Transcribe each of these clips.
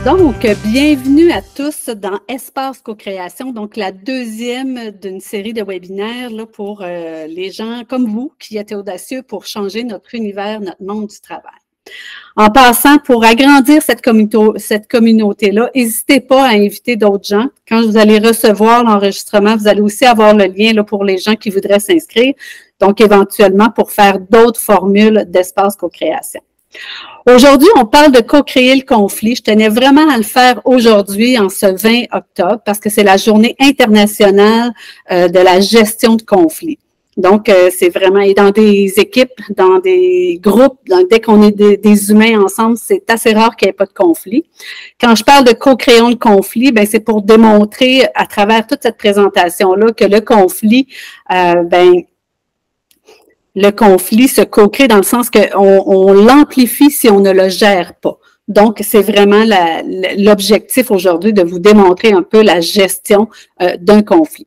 Donc, bienvenue à tous dans Espace Co-création, donc la deuxième d'une série de webinaires là, pour les gens comme vous qui êtes audacieux pour changer notre univers, notre monde du travail. En passant, pour agrandir cette communauté-là, n'hésitez pas à inviter d'autres gens. Quand vous allez recevoir l'enregistrement, vous allez aussi avoir le lien là, pour les gens qui voudraient s'inscrire, donc éventuellement pour faire d'autres formules d'Espace Co-création. Aujourd'hui, on parle de co-créer le conflit. Je tenais vraiment à le faire aujourd'hui, en ce 20 octobre, parce que c'est la journée internationale de la gestion de conflits. Donc, c'est vraiment, et dans des équipes, dans des groupes, dès qu'on est des humains ensemble, c'est assez rare qu'il n'y ait pas de conflit. Quand je parle de co-créons le conflit, ben c'est pour démontrer à travers toute cette présentation-là que le conflit, le conflit se co-crée dans le sens qu'on l'amplifie si on ne le gère pas. Donc, c'est vraiment l'objectif aujourd'hui de vous démontrer un peu la gestion d'un conflit.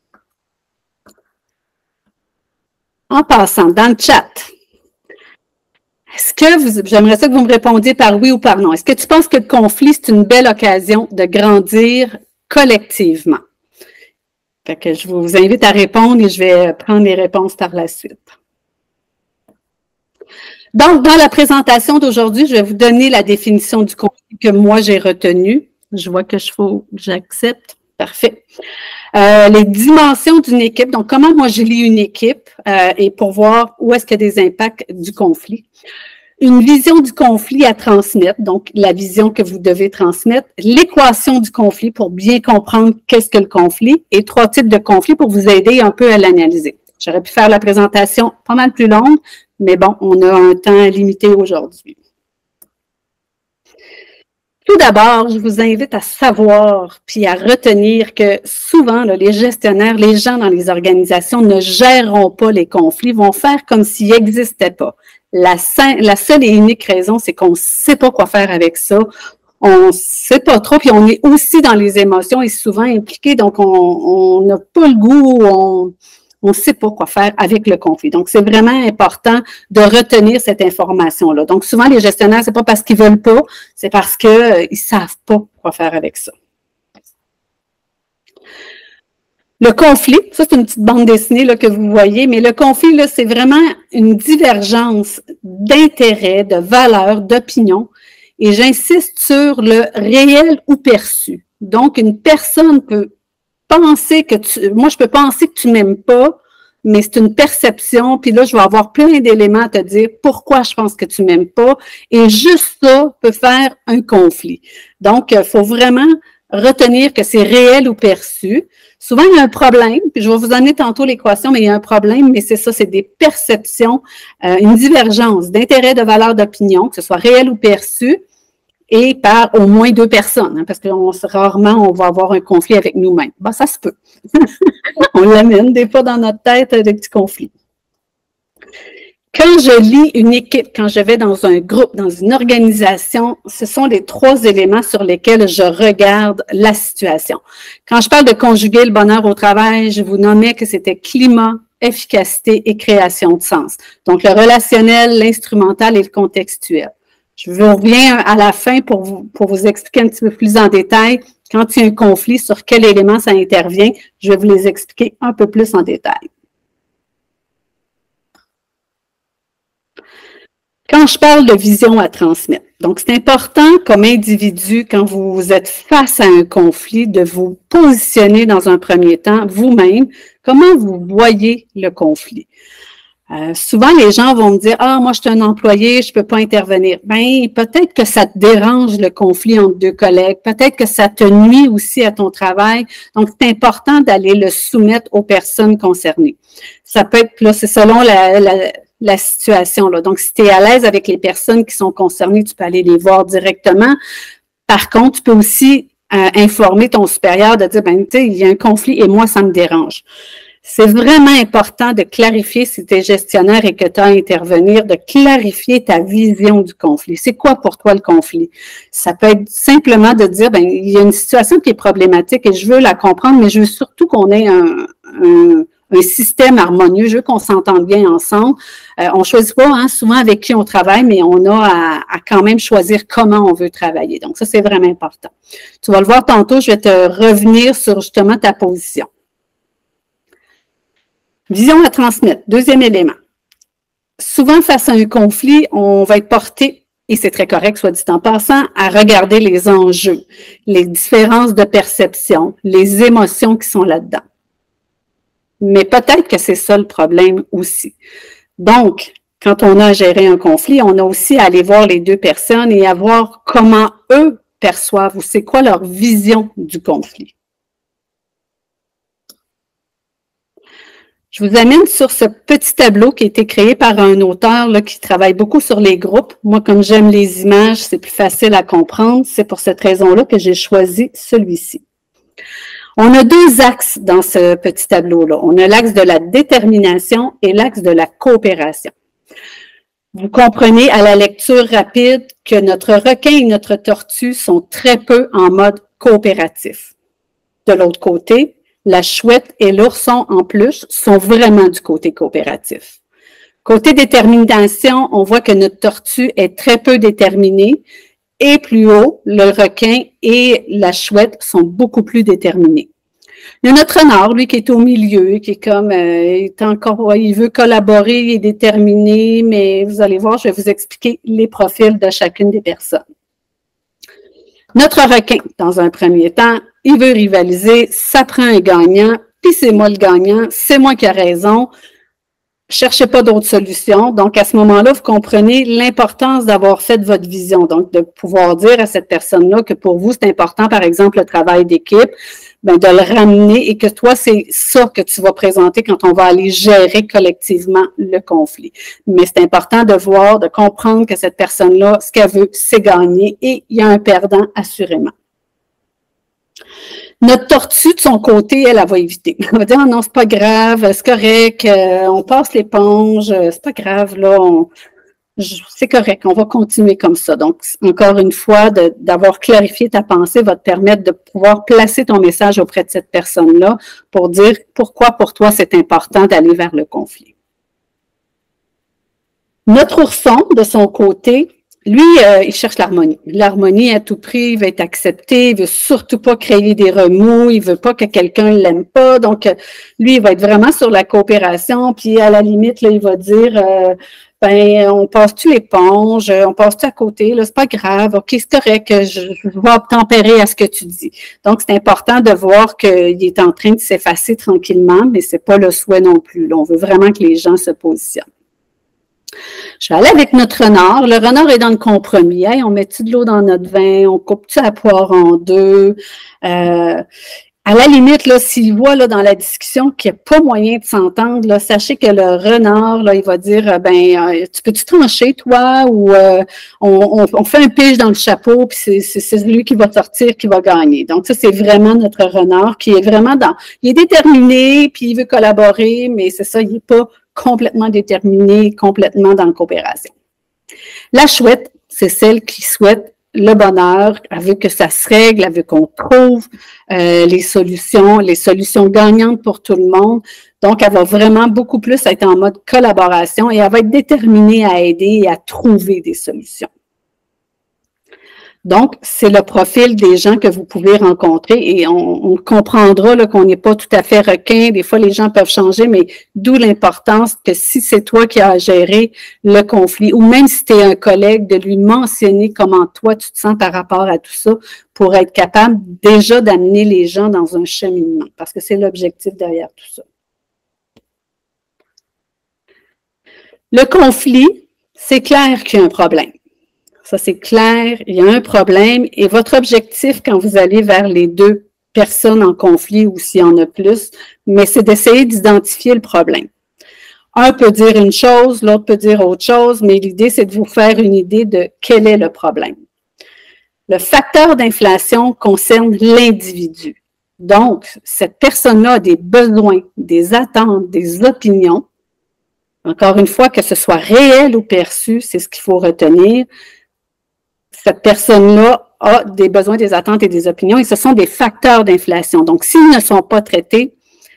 En passant, dans le chat, j'aimerais ça que vous me répondiez par oui ou par non. Est-ce que tu penses que le conflit, c'est une belle occasion de grandir collectivement? Fait que je vous invite à répondre et je vais prendre les réponses par la suite. Donc, dans la présentation d'aujourd'hui, je vais vous donner la définition du conflit que moi j'ai retenue. Je vois que j'accepte. Parfait. Les dimensions d'une équipe. Donc, comment moi je lis une équipe et pour voir où est-ce qu'il y a des impacts du conflit. Une vision du conflit à transmettre, donc la vision que vous devez transmettre. L'équation du conflit pour bien comprendre qu'est-ce que le conflit et 3 types de conflits pour vous aider un peu à l'analyser. J'aurais pu faire la présentation pas mal plus longue, mais bon, on a un temps limité aujourd'hui. Tout d'abord, je vous invite à savoir puis à retenir que souvent, là, les gestionnaires, les gens dans les organisations ne géreront pas les conflits, vont faire comme s'ils n'existaient pas. La seule et unique raison, c'est qu'on ne sait pas quoi faire avec ça. On ne sait pas trop, puis on est aussi dans les émotions et souvent impliqués, donc on n'a pas le goût, on ne sait pas quoi faire avec le conflit. Donc, c'est vraiment important de retenir cette information-là. Donc, souvent, les gestionnaires, c'est pas parce qu'ils veulent pas, c'est parce qu'ils savent pas quoi faire avec ça. Le conflit, ça, c'est une petite bande dessinée là, que vous voyez, mais le conflit, là, c'est vraiment une divergence d'intérêts, de valeurs, d'opinions. Et j'insiste sur le réel ou perçu. Donc, une personne peut penser moi, je peux penser que tu m'aimes pas, mais c'est une perception, puis là, je vais avoir plein d'éléments à te dire pourquoi je pense que tu m'aimes pas, et juste ça peut faire un conflit. Donc, il faut vraiment retenir que c'est réel ou perçu. Souvent, il y a un problème, puis je vais vous donner tantôt l'équation, mais il y a un problème, mais c'est ça, c'est des perceptions, une divergence d'intérêt, de valeur, d'opinion, que ce soit réel ou perçu, et par au moins 2 personnes, hein, parce que rarement, on va avoir un conflit avec nous-mêmes. Ben, ça se peut. On l'amène des fois dans notre tête des petits conflits. Quand je lis une équipe, quand je vais dans un groupe, dans une organisation, ce sont les 3 éléments sur lesquels je regarde la situation. Quand je parle de conjuguer le bonheur au travail, je vous nommais que c'était climat, efficacité et création de sens. Donc, le relationnel, l'instrumental et le contextuel. Je vous reviens à la fin pour vous expliquer un petit peu plus en détail. Quand il y a un conflit, sur quel élément ça intervient, je vais vous les expliquer un peu plus en détail. Quand je parle de vision à transmettre, donc c'est important comme individu, quand vous êtes face à un conflit, de vous positionner dans un premier temps vous-même, comment vous voyez le conflit. Souvent, les gens vont me dire « Ah, moi, je suis un employé, je ne peux pas intervenir. » Bien, peut-être que ça te dérange le conflit entre 2 collègues. Peut-être que ça te nuit aussi à ton travail. Donc, c'est important d'aller le soumettre aux personnes concernées. Ça peut être, là, c'est selon la situation, là. Donc, si tu es à l'aise avec les personnes qui sont concernées, tu peux aller les voir directement. Par contre, tu peux aussi informer ton supérieur de dire « Ben, tu sais, il y a un conflit et moi, ça me dérange. » C'est vraiment important de clarifier si tu es gestionnaire et que tu as à intervenir, de clarifier ta vision du conflit. C'est quoi pour toi le conflit? Ça peut être simplement de dire, ben il y a une situation qui est problématique et je veux la comprendre, mais je veux surtout qu'on ait un un système harmonieux. Je veux qu'on s'entende bien ensemble. On ne choisit pas souvent avec qui on travaille, mais on a à quand même choisir comment on veut travailler. Donc, ça, c'est vraiment important. Tu vas le voir tantôt, je vais te revenir sur justement ta position. Vision à transmettre, deuxième élément. Souvent, face à un conflit, on va être porté, et c'est très correct, soit dit en passant, à regarder les enjeux, les différences de perception, les émotions qui sont là-dedans. Mais peut-être que c'est ça le problème aussi. Donc, quand on a à gérer un conflit, on a aussi à aller voir les deux personnes et à voir comment eux perçoivent ou c'est quoi leur vision du conflit. Je vous amène sur ce petit tableau qui a été créé par un auteur là, qui travaille beaucoup sur les groupes. Moi, comme j'aime les images, c'est plus facile à comprendre. C'est pour cette raison-là que j'ai choisi celui-ci. On a deux axes dans ce petit tableau-là. On a l'axe de la détermination et l'axe de la coopération. Vous comprenez à la lecture rapide que notre requin et notre tortue sont très peu en mode coopératif. De l'autre côté, la chouette et l'ourson, en plus, sont vraiment du côté coopératif. Côté détermination, on voit que notre tortue est très peu déterminée et plus haut, le requin et la chouette sont beaucoup plus déterminés. Il y a notre renard, lui, qui est au milieu, qui est comme, il veut collaborer, il est déterminé, mais vous allez voir, je vais vous expliquer les profils de chacune des personnes. Notre requin, dans un premier temps, il veut rivaliser, ça prend un gagnant, puis c'est moi le gagnant, c'est moi qui ai raison. Cherchez pas d'autres solutions. Donc, à ce moment-là, vous comprenez l'importance d'avoir fait votre vision. Donc, de pouvoir dire à cette personne-là que pour vous, c'est important, par exemple, le travail d'équipe, ben, de le ramener et que toi, c'est ça que tu vas présenter quand on va aller gérer collectivement le conflit. Mais c'est important de voir, de comprendre que cette personne-là, ce qu'elle veut, c'est gagner et il y a un perdant assurément. Notre tortue, de son côté, elle va éviter. Elle va dire, oh non, c'est pas grave, c'est correct, on passe l'éponge, c'est pas grave, là, c'est correct, on va continuer comme ça. Donc, encore une fois, d'avoir clarifié ta pensée va te permettre de pouvoir placer ton message auprès de cette personne-là pour dire pourquoi pour toi c'est important d'aller vers le conflit. Notre ourson, de son côté, lui, il cherche l'harmonie. L'harmonie à tout prix, il veut être accepté, il veut surtout pas créer des remous, il veut pas que quelqu'un l'aime pas. Donc, lui, il va être vraiment sur la coopération, puis à la limite, là, il va dire ben, on passe-tu l'éponge, on passe-tu à côté, là, c'est pas grave, ok, c'est correct, je vais tempérer à ce que tu dis. Donc, c'est important de voir qu'il est en train de s'effacer tranquillement, mais c'est pas le souhait non plus. Là, on veut vraiment que les gens se positionnent. Je vais aller avec notre renard. Le renard est dans le compromis. Hey, on met-tu de l'eau dans notre vin? On coupe-tu la poire en deux? À la limite, là, s'il voit là, dans la discussion qu'il n'y a pas moyen de s'entendre, là, sachez que le renard, là, il va dire tu peux-tu trancher, toi? Ou on fait un pige dans le chapeau, puis c'est lui qui va sortir, qui va gagner. Donc, ça, c'est vraiment notre renard qui est vraiment il est déterminé, puis il veut collaborer, mais c'est ça, il n'est pas complètement déterminée, complètement dans la coopération. La chouette, c'est celle qui souhaite le bonheur, elle veut que ça se règle, elle veut qu'on trouve les solutions gagnantes pour tout le monde. Donc, elle va vraiment beaucoup plus être en mode collaboration et elle va être déterminée à aider et à trouver des solutions. Donc, c'est le profil des gens que vous pouvez rencontrer et on comprendra qu'on n'est pas tout à fait requin. Des fois, les gens peuvent changer, mais d'où l'importance que si c'est toi qui as géré le conflit ou même si tu es un collègue, de lui mentionner comment toi tu te sens par rapport à tout ça pour être capable déjà d'amener les gens dans un cheminement parce que c'est l'objectif derrière tout ça. Le conflit, c'est clair qu'il y a un problème. Ça, c'est clair, il y a un problème et votre objectif quand vous allez vers les deux personnes en conflit ou s'il y en a plus, mais c'est d'essayer d'identifier le problème. Un peut dire une chose, l'autre peut dire autre chose, mais l'idée, c'est de vous faire une idée de quel est le problème. Le facteur d'inflation concerne l'individu. Donc, cette personne-là a des besoins, des attentes, des opinions. Encore une fois, que ce soit réel ou perçu, c'est ce qu'il faut retenir. Cette personne-là a des besoins, des attentes et des opinions et ce sont des facteurs d'inflation. Donc, s'ils ne sont pas traités,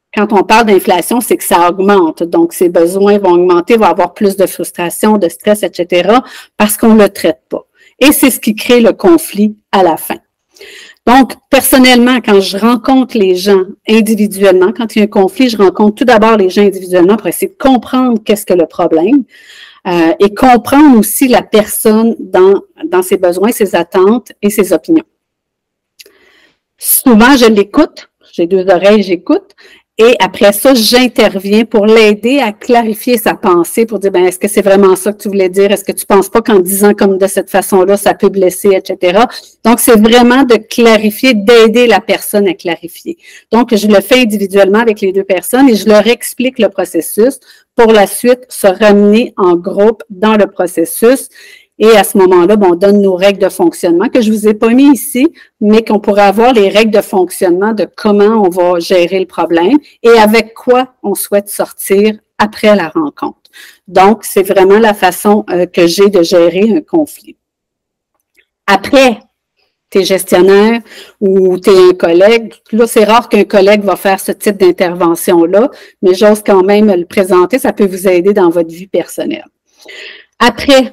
quand on parle d'inflation, c'est que ça augmente. Donc, ses besoins vont augmenter, va avoir plus de frustration, de stress, etc., parce qu'on ne le traite pas. Et c'est ce qui crée le conflit à la fin. Donc, personnellement, quand je rencontre les gens individuellement, quand il y a un conflit, je rencontre tout d'abord les gens individuellement pour essayer de comprendre qu'est-ce que le problème et comprendre aussi la personne dans ses besoins, ses attentes et ses opinions. Souvent, je l'écoute, j'ai deux oreilles, j'écoute. Et après ça, j'interviens pour l'aider à clarifier sa pensée, pour dire, ben, est-ce que c'est vraiment ça que tu voulais dire? Est-ce que tu penses pas qu'en disant comme de cette façon-là, ça peut blesser, etc. Donc, c'est vraiment de clarifier, d'aider la personne à clarifier. Donc, je le fais individuellement avec les deux personnes et je leur explique le processus pour la suite se ramener en groupe dans le processus. Et à ce moment-là, on donne nos règles de fonctionnement que je vous ai pas mis ici, mais qu'on pourrait avoir les règles de fonctionnement de comment on va gérer le problème et avec quoi on souhaite sortir après la rencontre. Donc, c'est vraiment la façon que j'ai de gérer un conflit. Après, tu es gestionnaire ou tu es un collègue, là, c'est rare qu'un collègue va faire ce type d'intervention-là, mais j'ose quand même le présenter, ça peut vous aider dans votre vie personnelle. Après,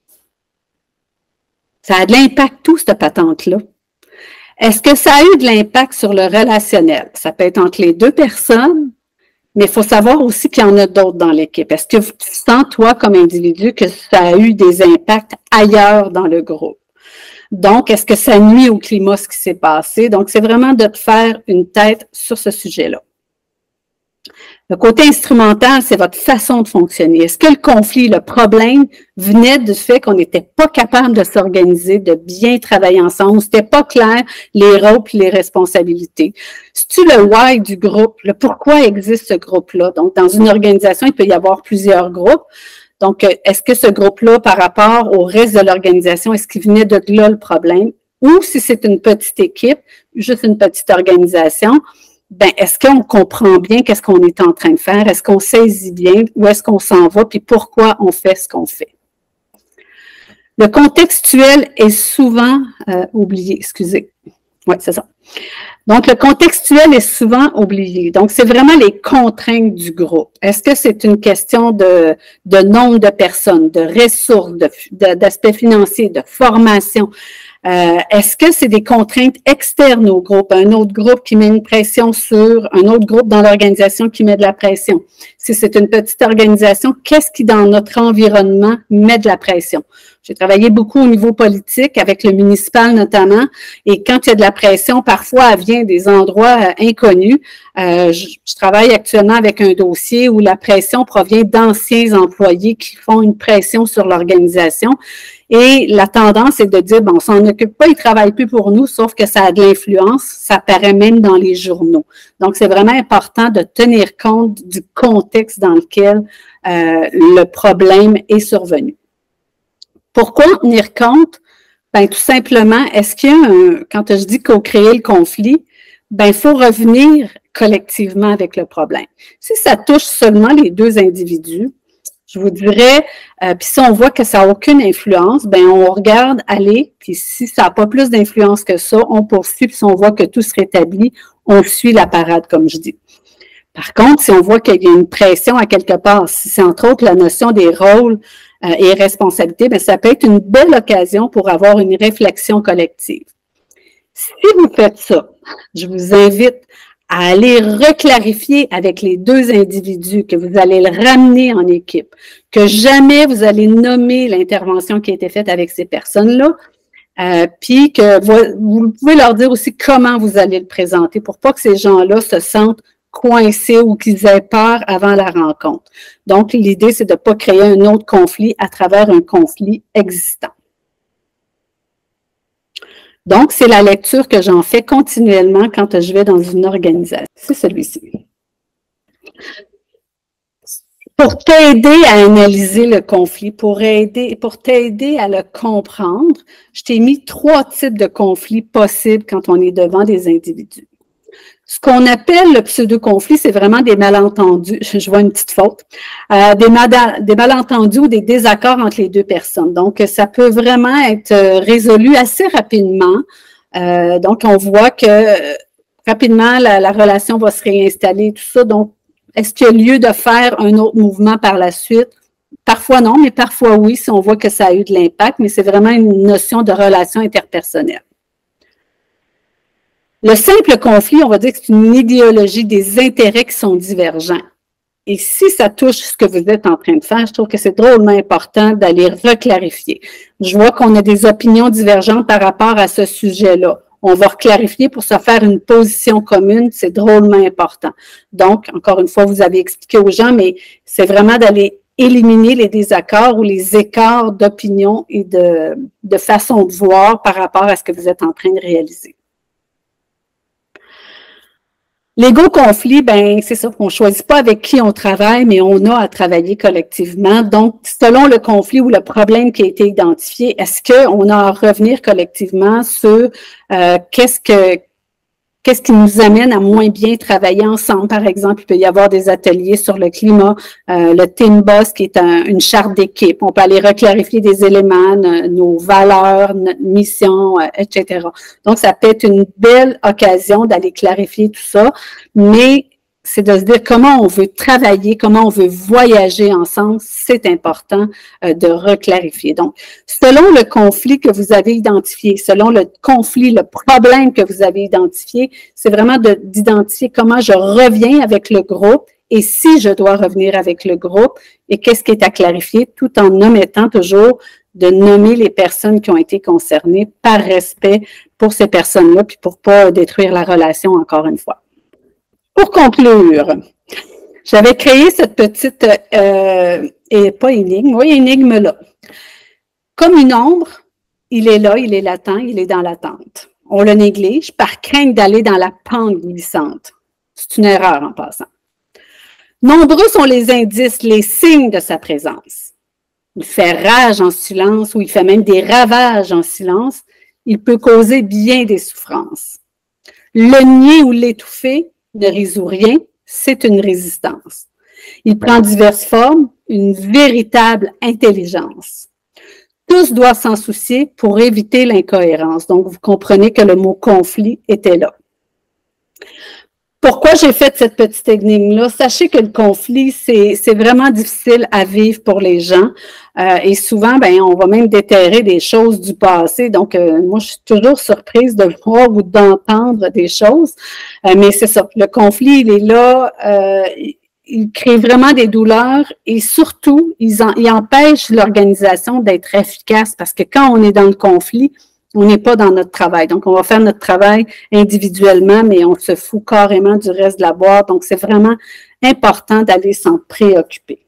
ça a de l'impact, tout, cette patente-là. Est-ce que ça a eu de l'impact sur le relationnel? Ça peut être entre les deux personnes, mais il faut savoir aussi qu'il y en a d'autres dans l'équipe. Est-ce que tu sens, toi, comme individu, que ça a eu des impacts ailleurs dans le groupe? Donc, est-ce que ça nuit au climat, ce qui s'est passé? Donc, c'est vraiment de te faire une tête sur ce sujet-là. Le côté instrumental, c'est votre façon de fonctionner. Est-ce que le conflit, le problème venait du fait qu'on n'était pas capable de s'organiser, de bien travailler ensemble, c'était pas clair les rôles et les responsabilités? C'est-tu le why du groupe, le pourquoi existe ce groupe-là? Donc, dans une organisation, il peut y avoir plusieurs groupes. Donc, est-ce que ce groupe-là, par rapport au reste de l'organisation, est-ce qu'il venait de là le problème? Ou si c'est une petite équipe, juste une petite organisation, ben, est-ce qu'on comprend bien qu'est-ce qu'on est en train de faire? Est-ce qu'on saisit bien où est-ce qu'on s'en va? Puis pourquoi on fait ce qu'on fait? Le contextuel est souvent oublié. Excusez. Oui, c'est ça. Donc, le contextuel est souvent oublié. Donc, c'est vraiment les contraintes du groupe. Est-ce que c'est une question de nombre de personnes, de ressources, d'aspects financiers, de formation? Est-ce que c'est des contraintes externes au groupe, un autre groupe qui met une pression sur un autre groupe dans l'organisation qui met de la pression? Si c'est une petite organisation, qu'est-ce qui dans notre environnement met de la pression? J'ai travaillé beaucoup au niveau politique, avec le municipal notamment, et quand il y a de la pression, parfois elle vient des endroits inconnus. Je travaille actuellement avec un dossier où la pression provient d'anciens employés qui font une pression sur l'organisation. Et la tendance est de dire, bon, on s'en occupe pas, ils travaillent plus pour nous, sauf que ça a de l'influence, ça paraît même dans les journaux. Donc, c'est vraiment important de tenir compte du contexte dans lequel le problème est survenu. Pourquoi tenir compte? Ben, tout simplement, est-ce qu'il y a quand je dis co-créer le conflit, ben, il faut revenir collectivement avec le problème. Si ça touche seulement les deux individus, je vous dirais, puis si on voit que ça n'a aucune influence, ben on regarde aller, puis si ça n'a pas plus d'influence que ça, on poursuit, puis si on voit que tout se rétablit, on suit la parade, comme je dis. Par contre, si on voit qu'il y a une pression à quelque part, si c'est entre autres la notion des rôles et responsabilités, bien, ça peut être une belle occasion pour avoir une réflexion collective. Si vous faites ça, je vous invite à aller reclarifier avec les deux individus, que vous allez le ramener en équipe, que jamais vous allez nommer l'intervention qui a été faite avec ces personnes-là, puis que vous pouvez leur dire aussi comment vous allez le présenter pour pas que ces gens-là se sentent coincés ou qu'ils aient peur avant la rencontre. Donc, l'idée, c'est de ne pas créer un autre conflit à travers un conflit existant. Donc, c'est la lecture que j'en fais continuellement quand je vais dans une organisation. C'est celui-ci. Pour t'aider à analyser le conflit, pour t'aider à le comprendre, je t'ai mis 3 types de conflits possibles quand on est devant des individus. Ce qu'on appelle le pseudo-conflit, c'est vraiment des malentendus. Je vois une petite faute. Des malentendus ou des désaccords entre les deux personnes. Donc, ça peut vraiment être résolu assez rapidement. Donc, on voit que rapidement, la relation va se réinstaller, tout ça. Donc, est-ce qu'il y a lieu de faire un autre mouvement par la suite? Parfois non, mais parfois oui, si on voit que ça a eu de l'impact, mais c'est vraiment une notion de relation interpersonnelle. Le simple conflit, on va dire que c'est une idéologie des intérêts qui sont divergents. Et si ça touche ce que vous êtes en train de faire, je trouve que c'est drôlement important d'aller reclarifier. Je vois qu'on a des opinions divergentes par rapport à ce sujet-là. On va reclarifier pour se faire une position commune, c'est drôlement important. Donc, encore une fois, vous avez expliqué aux gens, mais c'est vraiment d'aller éliminer les désaccords ou les écarts d'opinion et de façon de voir par rapport à ce que vous êtes en train de réaliser. L'ego conflit, ben c'est ça, on choisit pas avec qui on travaille, mais on a à travailler collectivement. Donc, selon le conflit ou le problème qui a été identifié, est-ce qu'on a à revenir collectivement sur qu'est-ce qui nous amène à moins bien travailler ensemble? Par exemple, il peut y avoir des ateliers sur le climat, le Team Boss qui est une charte d'équipe. On peut aller reclarifier des éléments, nos valeurs, notre mission, etc. Donc, ça peut être une belle occasion d'aller clarifier tout ça, mais c'est de se dire comment on veut travailler, comment on veut voyager ensemble, c'est important de reclarifier. Donc, selon le conflit que vous avez identifié, selon le conflit, le problème que vous avez identifié, c'est vraiment d'identifier comment je reviens avec le groupe et si je dois revenir avec le groupe et qu'est-ce qui est à clarifier, tout en omettant toujours de nommer les personnes qui ont été concernées par respect pour ces personnes-là, puis pour pas détruire la relation encore une fois. Pour conclure, j'avais créé cette petite, et pas énigme, oui, énigme-là. Comme une ombre, il est là, il est latent, il est dans l'attente. On le néglige par crainte d'aller dans la pente glissante. C'est une erreur en passant. Nombreux sont les indices, les signes de sa présence. Il fait rage en silence ou il fait même des ravages en silence. Il peut causer bien des souffrances. Le nier ou l'étouffer ne résout rien, c'est une résistance. Il prend diverses formes, une véritable intelligence. Tous doivent s'en soucier pour éviter l'incohérence. Donc, vous comprenez que le mot conflit était là. Pourquoi j'ai fait cette petite énigme-là? Sachez que le conflit, c'est vraiment difficile à vivre pour les gens. Et souvent, ben, on va même déterrer des choses du passé. Donc, moi, je suis toujours surprise de voir ou d'entendre des choses. Mais c'est ça, le conflit, il est là. Il crée vraiment des douleurs et surtout, il empêche l'organisation d'être efficace parce que quand on est dans le conflit, on n'est pas dans notre travail. Donc, on va faire notre travail individuellement, mais on se fout carrément du reste de la boîte. Donc, c'est vraiment important d'aller s'en préoccuper.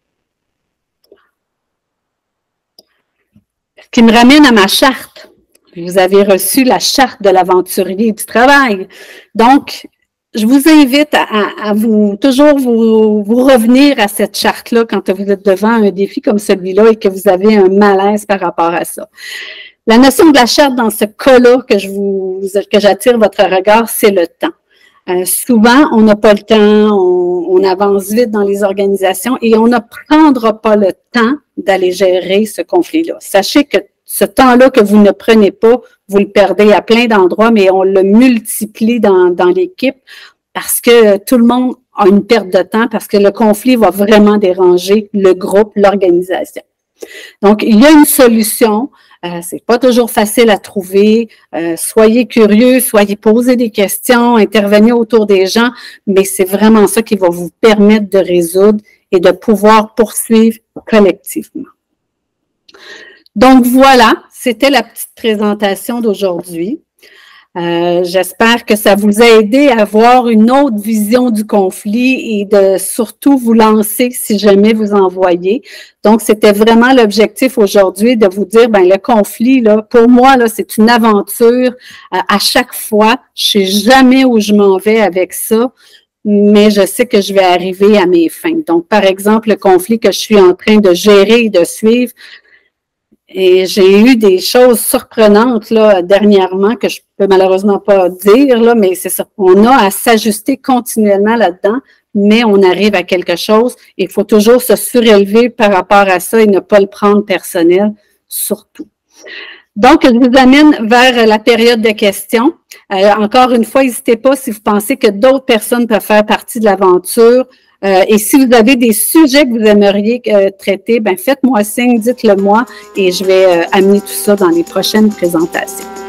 Ce qui me ramène à ma charte. Vous avez reçu la charte de l'aventurier du travail. Donc, je vous invite à toujours vous revenir à cette charte-là quand vous êtes devant un défi comme celui-là et que vous avez un malaise par rapport à ça. La notion de la charte dans ce cas-là que j'attire votre regard, c'est le temps. Souvent, on n'a pas le temps, on avance vite dans les organisations et on ne prendra pas le temps d'aller gérer ce conflit-là. Sachez que ce temps-là que vous ne prenez pas, vous le perdez à plein d'endroits, mais on le multiplie dans l'équipe parce que tout le monde a une perte de temps, parce que le conflit va vraiment déranger le groupe, l'organisation. Donc, il y a une solution. C'est pas toujours facile à trouver. Soyez curieux, posez des questions, intervenez autour des gens, mais c'est vraiment ça qui va vous permettre de résoudre et de pouvoir poursuivre collectivement. Donc voilà, c'était la petite présentation d'aujourd'hui. J'espère que ça vous a aidé à avoir une autre vision du conflit et de surtout vous lancer si jamais vous en voyez. Donc, c'était vraiment l'objectif aujourd'hui de vous dire, ben le conflit, là, pour moi, là, c'est une aventure à chaque fois. Je sais jamais où je m'en vais avec ça, mais je sais que je vais arriver à mes fins. Donc, par exemple, le conflit que je suis en train de gérer et de suivre, et j'ai eu des choses surprenantes là dernièrement que je peux malheureusement pas dire là, mais c'est ça. On a à s'ajuster continuellement là-dedans, mais on arrive à quelque chose. Il faut toujours se surélever par rapport à ça et ne pas le prendre personnel, surtout. Donc, je vous amène vers la période de questions. Encore une fois, n'hésitez pas si vous pensez que d'autres personnes peuvent faire partie de l'aventure. Et si vous avez des sujets que vous aimeriez traiter, ben faites-moi signe, dites-le moi et je vais amener tout ça dans les prochaines présentations.